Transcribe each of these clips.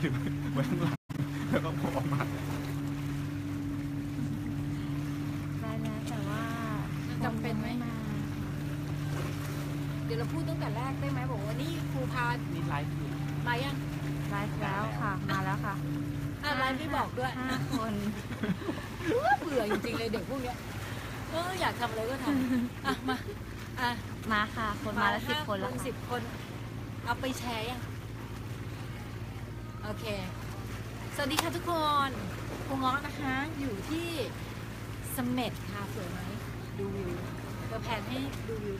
ถือไว้ข้างหลังแล้วก็พกออกมาได้นะแต่ว่าจำเป็นไหมเดี๋ยวเราพูดตั้งแต่แรกได้ไหมบอกว่านี่ครูพานี่ไลฟ์อยู่ไลฟ์ยังไลฟ์แล้วค่ะมาแล้วค่ะไลฟ์ไม่บอกด้วย 5 คนเบื่อจริงๆเลยเด็กพวกเนี้ยอยากทำอะไรก็ทำมาค่ะคนมาแล้ว10 คนแล้ว 10 คนเอาไปแชร์ยังโอเคสวัสดีค่ะทุกคนครูง้อนะคะอยู่ที่เสม็ดค่ะสวยไหมดูวิวเราแผนให้ดูวิว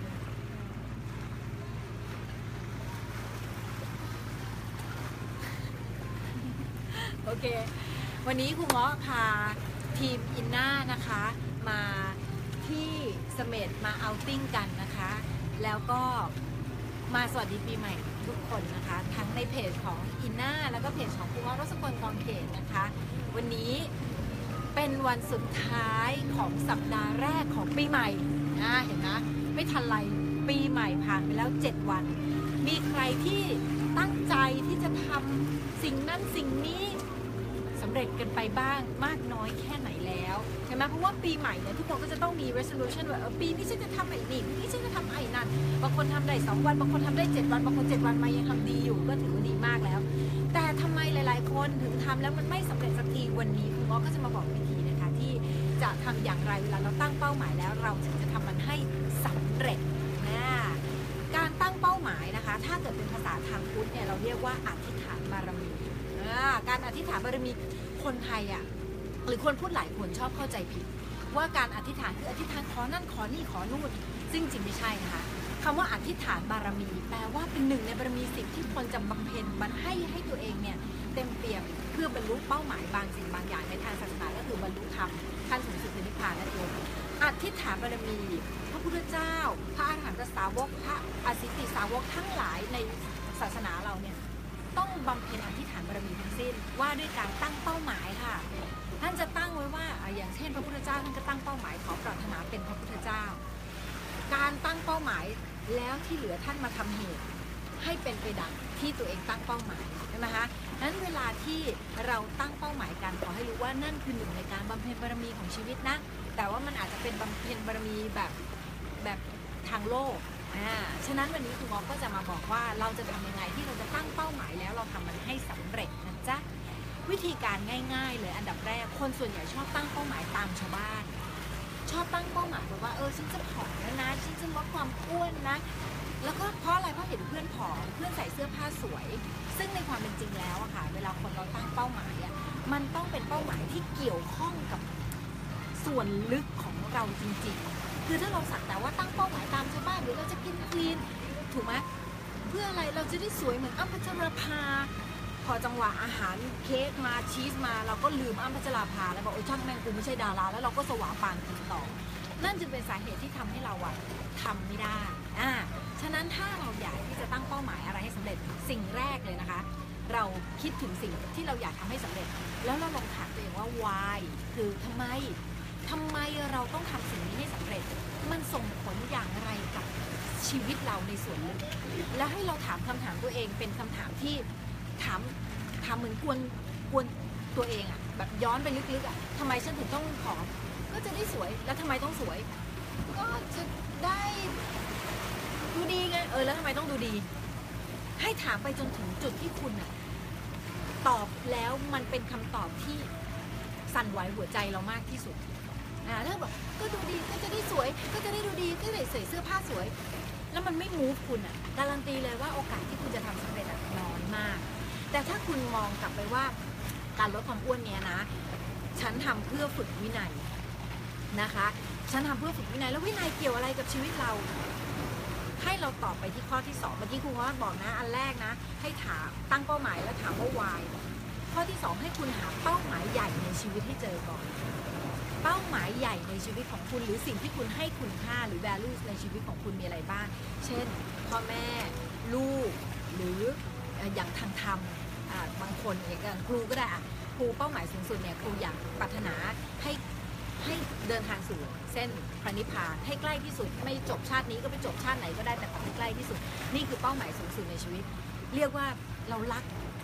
โอเควันนี้ครูง้อพาทีมอินน่านะคะมาที่เสม็ดมาเอาติ้งกันนะคะแล้วก็มาสวัสดีปีใหม่ทุกคนนะคะทั้งในเพจของอินน่าแล้วก็เพจของครูง้อรสกลกองเขตนะคะวันนี้เป็นวันสุดท้ายของสัปดาห์แรกของปีใหม่เห็นไหมไม่ทันไรปีใหม่ผ่านไปแล้ว7 วันมีใครที่ตั้งใจที่จะทำสิ่งนั้นสิ่งนี้สำเร็จกันไปบ้างมากน้อยแค่ไหนแล้วใช่ไหมเพราะว่าปีใหม่เนี่ยทุกคนก็จะต้องมี resolution ว่าปีนี้ฉันจะทำไอ้นี่ปีนี้ฉันจะทำไอ้นั่นบางคนทำได้2 วันบางคนทำได้7 วันบางคน7 วันมายังทำดีอยู่ก็ถือว่าดีมากแล้วแต่ทำไมหลายๆคนถึงทำแล้วมันไม่สำเร็จสักทีวันนี้คุณง้อก็จะมาบอกวิธีนะคะที่จะทำอย่างไรเวลาเราตั้งเป้าหมายแล้วเราถึงจะทำมันให้สำเร็จการตั้งเป้าหมายนะคะถ้าเกิดเป็นภาษาทางพุทธเนี่ยเราเรียกว่าอธิษฐานบารมีการอธิษฐานบารมีคนไทยหรือคนพูดหลายคนชอบเข้าใจผิดว่าการอธิษฐานคืออธิษฐานขอนั่นขอนี่ขอนู่นซึ่งจริงไม่ใช่นะคะคำว่าอธิษฐานบารมีแปลว่าเป็นหนึ่งในบารมี10ที่คนจะบำเพ็ญมันให้ตัวเองเนี่ยเต็มเปี่ยมเพื่อบรรลุเป้าหมายบางสิ่งบางอย่างในทางศาสนาก็คือบรรลุธรรมขั้นสูงสุดคือนิพพานนั่นเองอธิษฐานบารมีพระพุทธเจ้าพระอรหันตสาวกพระอสิติสาวกทั้งหลายในศาสนาเราเนี่ยต้องบำเพ็ญอธิษฐานบารมีทั้งสิ้นว่าด้วยการตั้งเป้าหมายค่ะท่านจะตั้งไว้ว่าอย่างเช่นพระพุทธเจ้าท่านก็ตั้งเป้าหมายขอปรารถนาเป็นพระพุทธเจ้าการตั้งเป้าหมายแล้วที่เหลือท่านมาทำเหตุให้เป็นไปดังที่ตัวเองตั้งเป้าหมายใช่ไหมคะนั้นเวลาที่เราตั้งเป้าหมายกันขอให้รู้ว่านั่นคือหนึ่งในการบำเพ็ญบารมีของชีวิตนะแต่ว่ามันอาจจะเป็นบำเพ็ญบารมีแบบทางโลกฉะนั้นวันนี้ครูง้อก็จะมาบอกว่าเราจะทำยังไงที่เราจะตั้งเป้าหมายแล้วเราทำมันให้สำเร็จนะจ๊ะวิธีการง่ายๆเลยอันดับแรกคนส่วนใหญ่ชอบตั้งเป้าหมายตามชาวบ้านชอบตั้งเป้าหมายแบบว่าฉันจะผอมแล้วนะฉันจะลดความอ้วนนะแล้วก็เพราะอะไรเพราะเห็นเพื่อนผอมเพื่อนใส่เสื้อผ้าสวยซึ่งในความเป็นจริงแล้วอะค่ะเวลาคนเราตั้งเป้าหมายมันต้องเป็นเป้าหมายที่เกี่ยวข้องกับส่วนลึกของเราจริงๆคือถ้าเราสักแต่ว่าตั้งเป้าหมายตามชาวบ้านหรือเราจะกินคลีนถูกไหมเพื่ออะไรเราจะได้สวยเหมือนอ้ำพัชราภาพอจังหวะอาหารเค้กมาชีสมาเราก็ลืมอ้ำพัชราภาแล้วบอกช่างแม่งกูไม่ใช่ดาราแล้วเราก็สว่างปานกินต่อนั่นจึงเป็นสาเหตุที่ทำให้เราทำไม่ได้ฉะนั้นถ้าเราอยากที่จะตั้งเป้าหมายอะไรให้สำเร็จสิ่งแรกเลยนะคะเราคิดถึงสิ่งที่เราอยากทำให้สำเร็จแล้วเราลองถามตัวเองว่า why คือทำไมเราต้องทำสิ่งนี้ให้สำเร็จมันส่งผลอย่างไรกับชีวิตเราในส่วนลึกแล้วให้เราถามคำถามตัวเองเป็นคำถามที่ถามเหมือนกวนตัวเองแบบย้อนไปลึกๆทำไมฉันถึงต้องผอมก็จะได้สวยแล้วทำไมต้องสวยก็จะได้ดูดีไงแล้วทำไมต้องดูดีให้ถามไปจนถึงจุดที่คุณตอบแล้วมันเป็นคำตอบที่สั่นไหวหัวใจเรามากที่สุดถ้าบอกก็ดูดีก็จะได้สวยก็จะได้ดูดีก็ได้ใส่เสื้อผ้าสวยแล้วมันไม่มูฟคุณการันตีเลยว่าโอกาสที่คุณจะทำสำเร็จน้อยมากแต่ถ้าคุณมองกลับไปว่าการลดความอ้วนเนี้ยนะฉันทำเพื่อฝึกวินัยนะคะฉันทำเพื่อฝึกวินัยแล้ววินัยเกี่ยวอะไรกับชีวิตเราให้เราตอบไปที่ข้อที่2เมื่อกี้ครูง้อบอกนะอันแรกนะให้ถามตั้งเป้าหมายแล้วถามว่า why ข้อที่2ให้คุณหาเป้าหมายใหญ่ในชีวิตให้เจอก่อนเป้าหมายใหญ่ในชีวิตของคุณหรือสิ่งที่คุณให้คุณค่าหรือ values ในชีวิตของคุณมีอะไรบ้างเช่นพ่อแม่ลูกหรืออย่างทางธรรมบางคนอย่างครูก็ได้ครูเป้าหมายสูงสุดเนี่ยครูอยากปรารถนาให้เดินทางสู่เส้นพระนิพพานให้ใกล้ที่สุดไม่จบชาตินี้ก็ไปจบชาติไหนก็ได้แต่ขอให้ใกล้ที่สุดนี่คือเป้าหมายสูงสุดในชีวิตเรียกว่าเรารัก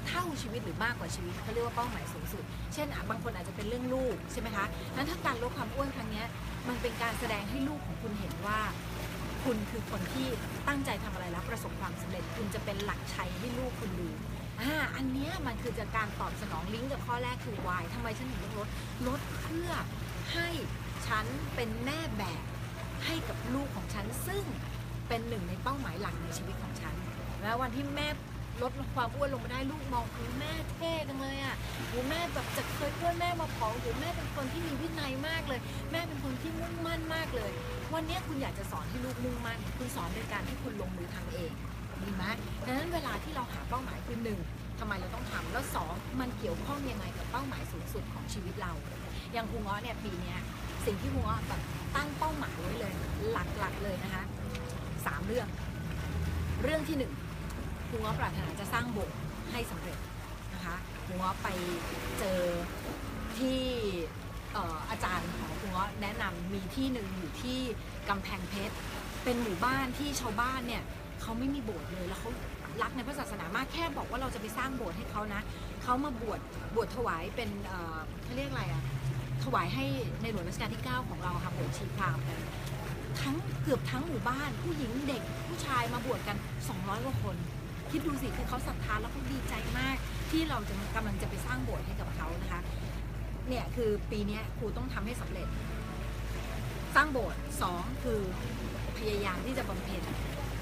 เท่าชีวิตหรือมากกว่าชีวิตเขาเรียกว่าเป้าหมายสูงสุดเช่นบางคนอาจจะเป็นเรื่องลูกใช่ไหมคะนั้นถ้าการลดความอ้วนครั้งนี้มันเป็นการแสดงให้ลูกของคุณเห็นว่าคุณคือคนที่ตั้งใจทำอะไรแล้วประสบความสำเร็จคุณจะเป็นหลักชัยให้ลูกคุณดูอันนี้มันคือจะการตอบสนองลิงก์กับข้อแรกคือ why ทำไมฉันถึงต้องลดเพื่อให้ฉันเป็นแม่แบบให้กับลูกของฉันซึ่งเป็นหนึ่งในเป้าหมายหลักในชีวิตของฉันแล้ววันที่แม่ลดความอ้วนลงมาได้ลูกมองคือแม่เท่จังเลยแม่แบบจะเคยอ้วนแม่มาผอมแม่เป็นคนที่มีวินัยมากเลยแม่เป็นคนที่มุ่งมั่นมากเลยวันนี้คุณอยากจะสอนให้ลูกมุ่งมั่นคุณสอนโดยการที่คุณลงมือทำเองดีไหมดังนั้นเวลาที่เราหาเป้าหมายคือ1ทำไมเราต้องทำแล้ว2มันเกี่ยวข้องยังไงกับเป้าหมายสูงสุดของชีวิตเราอย่างครูง้อเนี่ยปีนี้สิ่งที่ครูง้อแบบตั้งเป้าหมายไว้เลยหลักๆเลยนะคะ3เรื่องที่1ครูง้อปรารถนาจะสร้างโบสถ์ให้สำเร็จนะคะครูง้อไปเจอที่อาจารย์ของครูง้อแนะนำมีที่หนึ่งอยู่ที่กำแพงเพชรเป็นหมู่บ้านที่ชาวบ้านเนี่ยเขาไม่มีโบสถ์เลยแล้วเขารักในพระศาสนามากแค่บอกว่าเราจะไปสร้างโบสถ์ให้เขานะเขามาบวชถวายเป็นเขาเรียกอะไรถวายให้ในหลวงรัชกาลที่9ของเราค่ะบวชชีพราหมณ์กันเกือบทั้งหมู่บ้านผู้หญิงเด็กผู้ชายมาบวชกัน200 กว่าคนคิดดูสิคือเขาศรัทธาแล้วเขาดีใจมากที่เราจะกำลังจะไปสร้างโบสถ์ให้กับเขานะคะเนี่ยคือปีนี้ครูต้องทำให้สำเร็จสร้างโบสถ์2คือพยายามที่จะบำเพ็ญ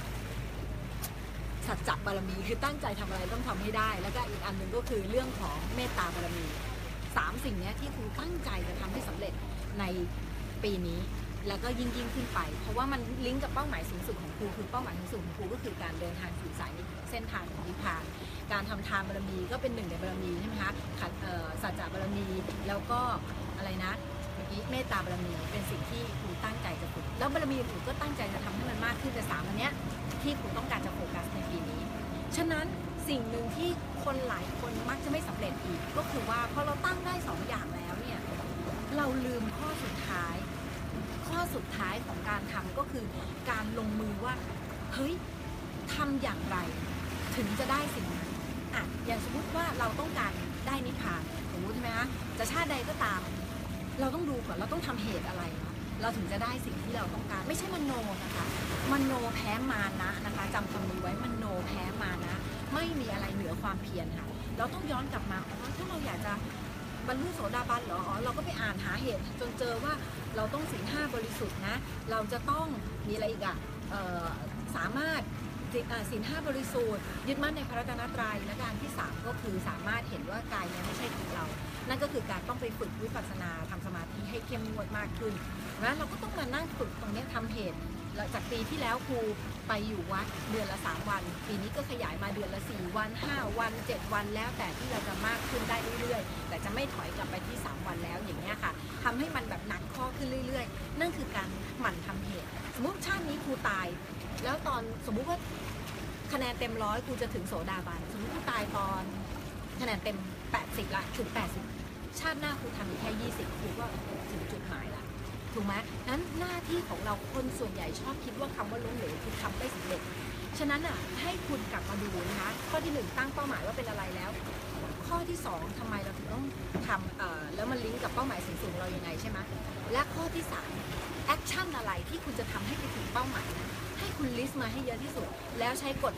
สัจจะบารมีคือตั้งใจทำอะไรต้องทำให้ได้แล้วก็อีกอันหนึ่งก็คือเรื่องของเมตตาบารมี3สิ่งนี้ที่ครูตั้งใจจะทำให้สำเร็จในปีนี้แล้วก็ยิ่งขึ้นไปเพราะว่ามันลิงก์กับเป้าหมายสูงสุดของครูคือเป้าหมายสูงสุดของครูก็คือการเดินทางสู่สายเส้นทางของนิพพานการทำทานบารมีก็เป็นหนึ่งในบารมีใช่ไหมคะสัจจะบารมีแล้วก็อะไรนะเมื่อกี้เมตตาบารมีเป็นสิ่งที่ครูตั้งใจจะฝึกแล้วบารมีอื่นก็ตั้งใจจะทำให้มันมากขึ้นแต่3อันเนี้ยที่ครูต้องการจะโฟกัสในปีนี้ฉะนั้นสิ่งหนึ่งที่คนหลายคนมักจะไม่สำเร็จอีกก็คือว่าพอเราตั้งได้2อย่างแล้วเนี่ยเราลืมข้อสุดท้ายของการทำก็คือการลงมือว่าเฮ้ยทำอย่างไรถึงจะได้สิ่งนั้นอย่างสมมติว่าเราต้องการได้นิพพานสมมติใช่ไหมคะจะชาติใดก็ตามเราต้องดูก่อนเราต้องทำเหตุอะไรเราถึงจะได้สิ่งที่เราต้องการไม่ใช่มโนนะคะมโนแพ้มานะนะคะจำคำนี้ไว้มโนแพ้มานะไม่มีอะไรเหนือความเพียรค่ะเราต้องย้อนกลับมาถ้าเราอยากจะบรรลุโสดาบันเหรอเราก็ไปอ่านหาเหตุจนเจอว่าเราต้องศีล5บริสุทธิ์นะเราจะต้องมีอะไรอีกสามารถศีล5บริสุทธิ์ยึดมั่นในพระรัตนตรัยและการที่3ก็คือสามารถเห็นว่ากายนี้ไม่ใช่ของเรานั่นก็คือการต้องไปฝึกวิปัสสนาทำสมาธิให้เข้มงวดมากขึ้นแล้วเราก็ต้องมานั่งฝึกตรงนี้ทำเหตุจากปีที่แล้วครูไปอยู่วัดเดือนละ3 วันปีนี้ก็ขยายมาเดือนละ4 วัน5 วัน7 วันแล้วแต่ที่เราจะมากขึ้นได้เรื่อยๆแต่จะไม่ถอยกลับไปที่3 วันแล้วอย่างนี้ค่ะทำให้มันแบบหนักข้อขึ้นเรื่อยๆนั่นคือการหมั่นทำเหตุสมมติชาตินี้ครูตายแล้วตอนสมมุติว่าคะแนนเต็ม100ครูจะถึงโสดาบันสมมติครูตายตอนคะแนนเต็ม80ละถึง80ชาติหน้าครูทำอยู่แค่20ครูก็ถึงจุดหมายละถูกไหมนั้นหน้าที่ของเราคนส่วนใหญ่ชอบคิดว่าคำว่าล้มเหลวคือทำไม่สำเร็จฉะนั้นให้คุณกลับมาดูนะคะข้อที่1ตั้งเป้าหมายว่าเป็นอะไรแล้วข้อที่2ทำไมเราถึงต้องทำแล้วมันลิงก์กับเป้าหมายสูงสุดเรายังไงใช่ไหมและข้อที่3แอคชั่นอะไรที่คุณจะทำให้ไปถึงเป้าหมายนั้นให้คุณลิสต์มาให้เยอะที่สุดแล้วใช้กฎ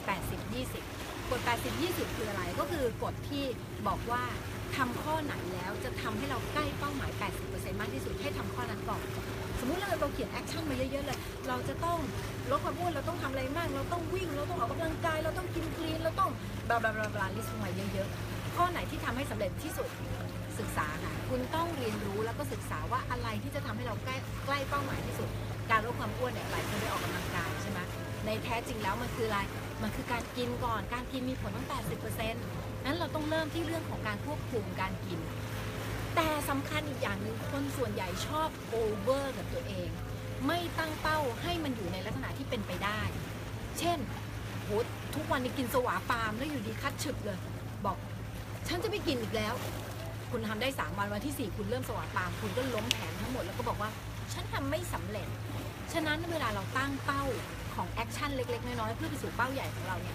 80-20กฎ80-20คืออะไรก็คือกฎที่บอกว่าทำข้อไหนแล้วจะทำให้เราใกล้เป้าหมาย 80% มากที่สุดให้ทำข้อนั้นก่อนสมมุติเราเขียนแอคชั่นมาเยอะๆเลยเราจะต้องลดความอ้วนเราต้องทำอะไรมากเราต้องวิ่งเราต้องออกกำลังกายเราต้องกินคลีนเราต้องบลาบลาบลาบลาลิสต์มาเยอะๆข้อไหนที่ทำให้สำเร็จที่สุดศึกษาค่ะคุณต้องเรียนรู้แล้วก็ศึกษาว่าอะไรที่จะทำให้เราใกล้เป้าหมายที่สุดการลดความอ้วนเนี่ยหลายคนได้ออกกำลังกายใช่ไหมในแท้จริงแล้วมันคืออะไรมันคือการกินก่อนการกินมีผลตั้ง 80%นั้นเราต้องเริ่มที่เรื่องของการควบคุมการกินแต่สำคัญอีกอย่างหนึ่งคนส่วนใหญ่ชอบโอเวอร์กับตัวเองไม่ตั้งเป้าให้มันอยู่ในลักษณะที่เป็นไปได้เช่นโหทุกวันนี้กินสวาปามแล้วอยู่ดีคัดฉึกเลยบอกฉันจะไม่กินอีกแล้วคุณทำได้3 วันวันที่4คุณเริ่มสวาปามคุณก็ล้มแผนทั้งหมดแล้วก็บอกว่าฉันทำไม่สำเร็จฉะนั้นเวลาเราตั้งเป้าของแอคชั่นเล็กๆน้อยๆเพื่อไปสู่เป้าใหญ่ของเราเนี่ย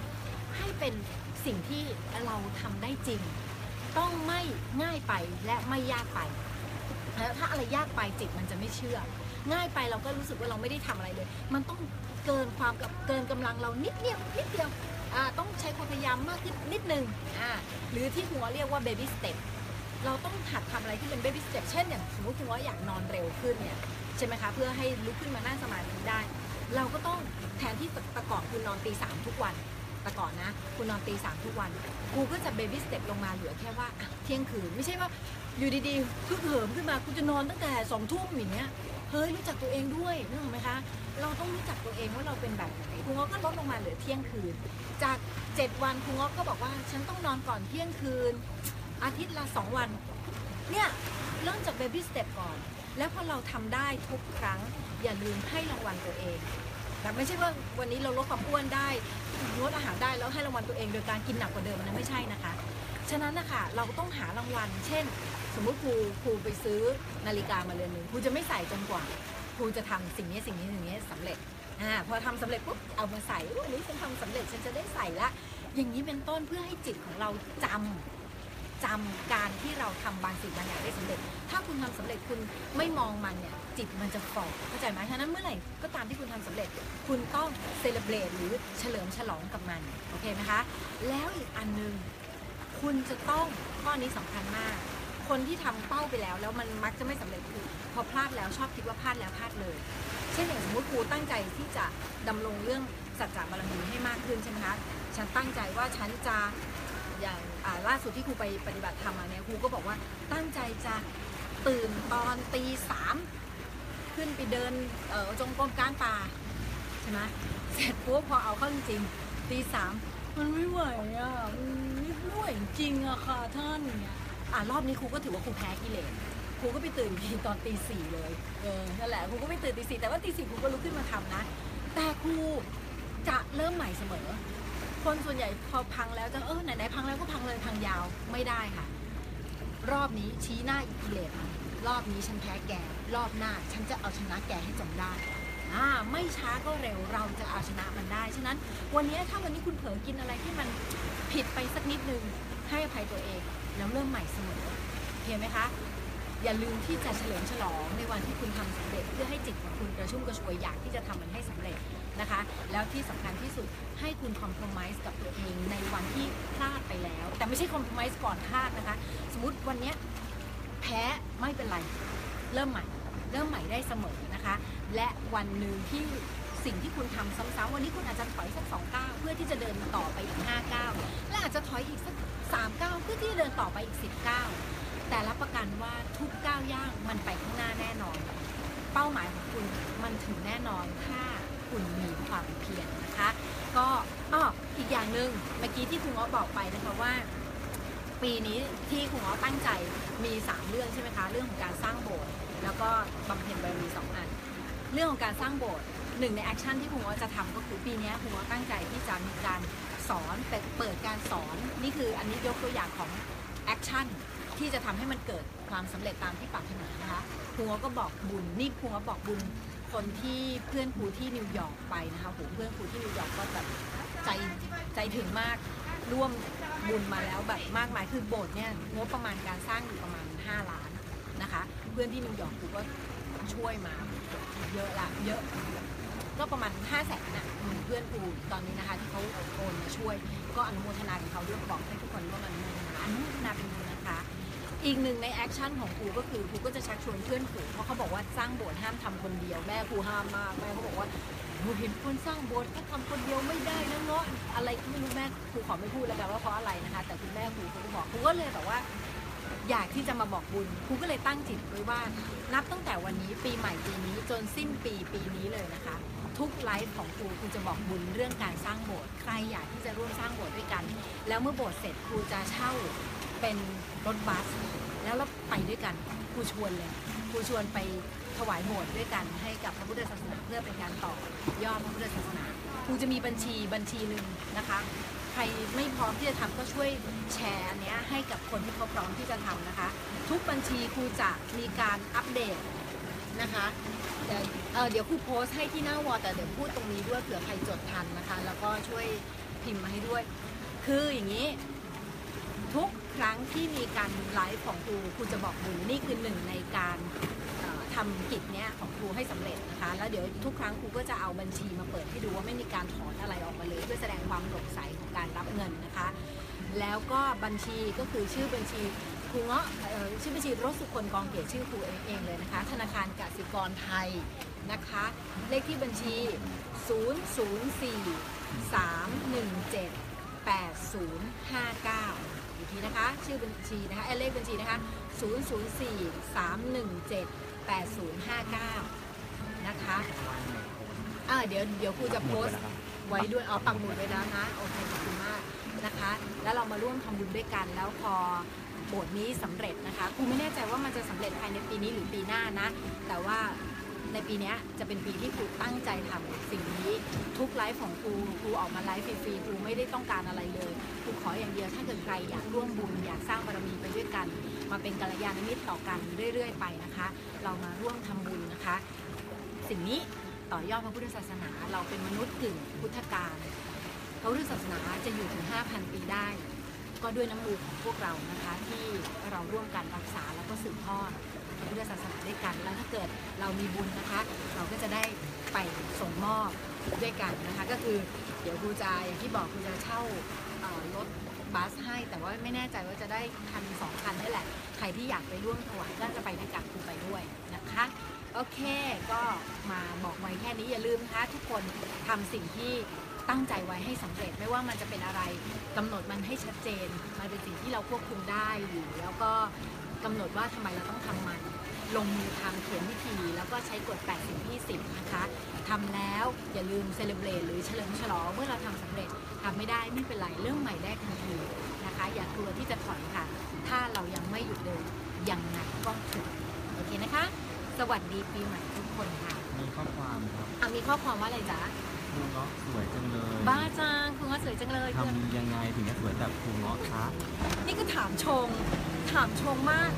ให้เป็นสิ่งที่เราทำได้จริงต้องไม่ง่ายไปและไม่ยากไปแล้วถ้าอะไรยากไปจิตมันจะไม่เชื่อง่ายไปเราก็รู้สึกว่าเราไม่ได้ทำอะไรเลยมันต้องเกินกำลังเรานิดเดียวต้องใช้ความพยายามมากขึ้นนิดนึงหรือที่คุณเรียกว่า baby step เราต้องหัดทำอะไรที่เป็น baby step เช่นอย่างสมมติคุณอยากนอนเร็วขึ้นเนี่ยใช่ไหมคะเพื่อให้ลุกขึ้นมานั่งสมาธิได้เราก็ต้องแทนที่แต่ก่อนคุณนอนตี 3ทุกวันแต่ก่อนนะคุณนอนตี 3ทุกวันกูก็จะ baby step ลงมาเหลือแค่ว่าเที่ยงคืนไม่ใช่ว่าอยู่ดีๆเหิมขึ้นมาคุณจะนอนตั้งแต่2 ทุ่มอย่างเงี้ยเฮ้ยรู้จักตัวเองด้วยนึกออกไหมคะเราต้องรู้จักตัวเองว่าเราเป็นแบบไหนคุณง้อก็ลดลงมาเหลือเที่ยงคืนจาก7 วันคุณง้อก็บอกว่าฉันต้องนอนก่อนเที่ยงคืนอาทิตย์ละ2 วันเนี่ยเริ่มจาก baby step ก่อนแล้วพอเราทำได้ทุกครั้งอย่าลืมให้รางวัลตัวเองแต่ไม่ใช่ว่าวันนี้เราลดความอ้วนได้ลดอาหารได้แล้วให้รางวัลตัวเองโดยการกินหนักกว่าเดิมนะไม่ใช่นะคะฉะนั้นนะคะเราต้องหารางวัลเช่นสมมุติครูไปซื้อนาฬิกามาเรือนหนึ่งครูจะไม่ใส่จนกว่าครูจะทำสิ่งนี้สำเร็จพอทำสำเร็จปุ๊บเอามาใส่วันนี้ฉันทำสำเร็จฉันจะได้ใส่ละอย่างนี้เป็นต้นเพื่อให้จิตของเราจำการที่เราทำบางสิ่งบางอย่างได้สำเร็จถ้าคุณทำสำเร็จคุณไม่มองมันเนี่ยจิตมันจะฝ่อเข้าใจไหมฉะนั้นเมื่อไหร่ก็ตามที่คุณทำสำเร็จคุณต้องเซเลบรตหรือเฉลิมฉลองกับมันโอเคไหมคะแล้วอีกอันนึงคุณจะต้องข้อนี้สำคัญมากคนที่ทำเป้าไปแล้วมันมักจะไม่สำเร็จคือพอพลาดแล้วชอบคิดว่าพลาดแล้วพลาดเลยเช่นอย่างสมมติครูตั้งใจที่จะดำรงเรื่องสัจจะบารมีให้มากขึ้นใช่ไหมคะฉันตั้งใจว่าฉันจะอย่างล่าสุดที่ครูไปปฏิบัติธรรมมาเนี่ยครูก็บอกว่าตั้งใจจะตื่นตอนตี 3ขึ้นไปเดินจงกรมกลางป่าใช่ไหมเสร็จปุ๊บพอเอาเข้าจริงตี 3มันไม่ไหวไม่ไหวจริงอะค่ะท่านเนี่ยรอบนี้ครูก็ถือว่าครูแพ้กิเลสครูก็ไปตื่นทีตอนตี 4เลยนั่นแหละครูก็ไปตื่นตี 4แต่ว่าตี 4ครูก็ลุกขึ้นมาทำนะแต่ครูจะเริ่มใหม่เสมอคนส่วนใหญ่พอพังแล้วจะไหนๆพังแล้วก็พังเลยพังยาวไม่ได้ค่ะรอบนี้ชี้หน้าอีกกิเลสรอบนี้ฉันแพ้แกรอบหน้าฉันจะเอาชนะแกให้จงได้ไม่ช้าก็เร็วเราจะเอาชนะมันได้ฉะนั้นวันนี้ถ้าวันนี้คุณเผลอกินอะไรที่มันผิดไปสักนิดนึงให้อภัยตัวเองแล้วเริ่มใหม่เสมอเห็นไหมคะอย่าลืมที่จะเฉลิมฉลองในวันที่คุณทำสำเร็จเพื่อให้จิตของคุณกระชุ่มกระชวยอยากที่จะทำมันให้สำเร็จนะคะแล้วที่สำคัญที่สุดให้คุณคอมโพรไมซ์กับตัวเองในวันที่พลาดไปแล้วแต่ไม่ใช่คอมโพรไมซ์ก่อนพลาดนะคะสมมติวันนี้แพ้ไม่เป็นไรเริ่มใหม่ได้เสมอนะคะและวันหนึ่งที่สิ่งที่คุณทำซ้ำๆวันนี้คุณอาจจะถอยสัก2 ก้าวเพื่อที่จะเดินต่อไปอีก5 ก้าวและอาจจะถอยอีกสัก3 ก้าวเพื่อที่จะเดินต่อไปอีก10 ก้าวแต่รับประกันว่าทุกก้าวย่างมันไปข้างหน้าแน่นอนเป้าหมายของคุณมันถึงแน่นอนถ้าคุณมีความเพียรนะคะก็อีกอย่างหนึ่งเมื่อกี้ที่คุณง้อบอกไปนะคะว่าปีนี้ที่คุณง้อตั้งใจมี3 เรื่องใช่ไหมคะเรื่องของการสร้างโบสถ์แล้วก็บำเพ็ญบารมี2 อันเรื่องของการสร้างโบสถ์หนึ่งในแอคชั่นที่คุณง้อจะทำก็คือปีนี้คุณง้อตั้งใจที่จะมีการสอนเปิดการสอนนี่คืออันนี้ยกตัวอย่างของแอคชั่นที่จะทำให้มันเกิดความสำเร็จตามที่ปรารถนานะคะครูก็บอกบุญนี่ครูก็บอกบุญคนที่เพื่อนครูที่นิวยอร์กไปนะคะเพื่อนครูที่นิวยอร์กก็แบบใจถึงมากร่วมบุญมาแล้วแบบมากมายคือโบสถ์เนี่ยงบประมาณการสร้างอยู่ประมาณ5 ล้านนะคะเพื่อนที่นิวยอร์กครูก็ช่วยมาเยอะก็ประมาณ500,000น่ะเพื่อนครูตอนนี้นะคะที่เขาโอนมาช่วยก็อนุโมทนากับเขาด้วยบอกให้ทุกคนร่วมอนุโมทนาเป็นบุญนะคะอีกหนึ่งในแอคชั่นของครูก็คือครูก็จะชักชวนเพื่อนครูเพราะเขาบอกว่าสร้างโบสถ์ห้ามทำคนเดียวแม่ครูห้ามมากแม่เขาบอกว่าหนูเห็นคนสร้างโบสถ์ก็ทำคนเดียวไม่ได้นะเนาะอะไรก็ไม่รู้แม่ครูขอไม่พูดแล้วกันว่าเพราะอะไรนะคะแต่คุณแม่ครูเขาก็บอกครูก็เลยแบบว่าอยากที่จะมาบอกบุญครูก็เลยตั้งจิตไว้ว่านับตั้งแต่วันนี้ปีใหม่ปีนี้จนสิ้นปีนี้เลยนะคะทุกไลฟ์ของครูจะบอกบุญเรื่องการสร้างโบสถ์ใครอยากที่จะร่วมสร้างโบสถ์ด้วยกันแล้วเมื่อโบสถ์เสร็จครูจะเช่าเป็นรถบัสแล้วเราไปด้วยกันครูชวนเลยครูชวนไปถวายโบสถ์ด้วยกันให้กับพระพุทธศาสนาเพื่อเป็นการต่อยอดพระพุทธศาสนาครูจะมีบัญชีหนึ่งนะคะใครไม่พร้อมที่จะทำก็ช่วยแชร์อันนี้ให้กับคนที่เขาพร้อมที่จะทำนะคะทุกบัญชีครูจะมีการอัปเดตนะคะเดี๋ยวครูโพสต์ให้ที่หน้าวอลแต่เดี๋ยวพูดตรงนี้ด้วยเผื่อใครจดทันนะคะแล้วก็ช่วยพิมพ์มาให้ด้วยคืออย่างนี้ทุกครั้งที่มีการไลฟ์ของครูจะบอกบุญนี่คือหนึ่งในการทำกิจเนี้ยของครูให้สำเร็จนะคะแล้วเดี๋ยวทุกครั้งครูก็จะเอาบัญชีมาเปิดให้ดูว่าไม่มีการถอนอะไรออกมาเลยเพื่อแสดงความโปร่งใสของการรับเงินนะคะแล้วก็บัญชีก็คือชื่อบัญชีครูเงาะชื่อบัญชีรถสุคนกองเกียรติชื่อครูเองเลยนะคะธนาคารกสิกรไทยนะคะเลขที่บัญชี 004-317-8059อีกทีนะคะชื่อบัญชีนะคะเลขบัญชีนะคะ 004-317-8059นะคะเดี๋ยวครูจะโพสต์ไว้ด้วยปักหมุดไว้แล้วนะโอเคขอบคุณมากนะคะแล้วเรามาร่วมทำบุญด้วยกันแล้วพอโบสถ์นี้สำเร็จนะคะครูไม่แน่ใจว่ามันจะสำเร็จภายในปีนี้หรือปีหน้านะแต่ว่าในปีนี้จะเป็นปีที่ครูตั้งใจทำสิ่งนี้ทุกไลฟ์ของครูออกมาไลฟ์ฟรีๆครูไม่ได้ต้องการอะไรเลยครูขออย่างเดียวถ้าเกิดใครอยากร่วมบุญอยากสร้างบารมีไปด้วยกันมาเป็นกัลยาณมิตรต่อกันเรื่อยๆไปนะคะเรามาร่วมทำบุญนะคะสิ่งนี้ต่อยอดพระพุทธศาสนาเราเป็นมนุษย์กึ่งพุทธกาลพระพุทธศาสนาจะอยู่ถึง 5,000 ปีได้ก็ด้วยน้ำมือของพวกเรานะคะที่เราร่วมกันรักษาแล้วก็สืบทอดพระพุทธศาสนาด้วยกันแล้วถ้าเกิดเรามีบุญนะคะเราก็จะได้ไปส่งมอบด้วยกันนะคะก็คือเดี๋ยวครูจะอย่างที่บอกครูจะเช่ารถบัสให้แต่ว่าไม่แน่ใจว่าจะได้คัน2 คันนี่แหละใครที่อยากไปร่วมถวายก็จะไปด้วยกันครูไปด้วยนะคะโอเคก็มาบอกไว้แค่นี้อย่าลืมนะคะทุกคนทำสิ่งที่ตั้งใจไว้ให้สำเร็จไม่ว่ามันจะเป็นอะไรกำหนดมันให้ชัดเจนมันเป็นสิ่งที่เราควบคุมได้อยู่แล้วก็กำหนดว่าทำไมเราต้องทำมันลงมือทำเขียนวิธีแล้วก็ใช้กฎ80-20นะคะทำแล้วอย่าลืมเซเลบรตหรือเฉลิมฉลองเมื่อเราทำสำเร็จทำไม่ได้ไม่เป็นไรเรื่องใหม่ได้ทันทีนะคะอย่ากลัวที่จะถอยค่ะถ้าเรายังไม่หยุดเดินยังไงก็ถึงโอเคนะคะสวัสดีปีใหม่ทุกคนค่ะมีข้อความครับมีข้อความว่าอะไรจ๊ะครูเงาะสวยจังเลยบ้าจังครูเงาะสวยจังเลยทำยังไงถึงจะสวยแบบครูเงาะคะนี่ก็ถามชงมาก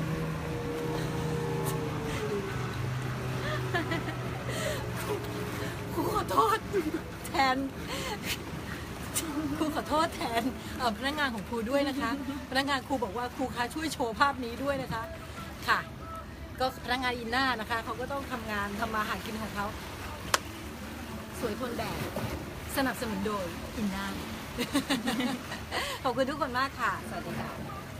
ครูขอโทษแทนครูขอโทษแทนพนักงานของครูด้วยนะคะพนักงานครูบอกว่าครูคะช่วยโชว์ภาพนี้ด้วยนะคะค่ะก็พนักงานอินน่านะคะเขาก็ต้องทำงานทำมาหากินของเขาสวยทนแดดสนับสนุนโดยอินน่าขอบคุณทุกคนมากค่ะสวัสดีค่ะ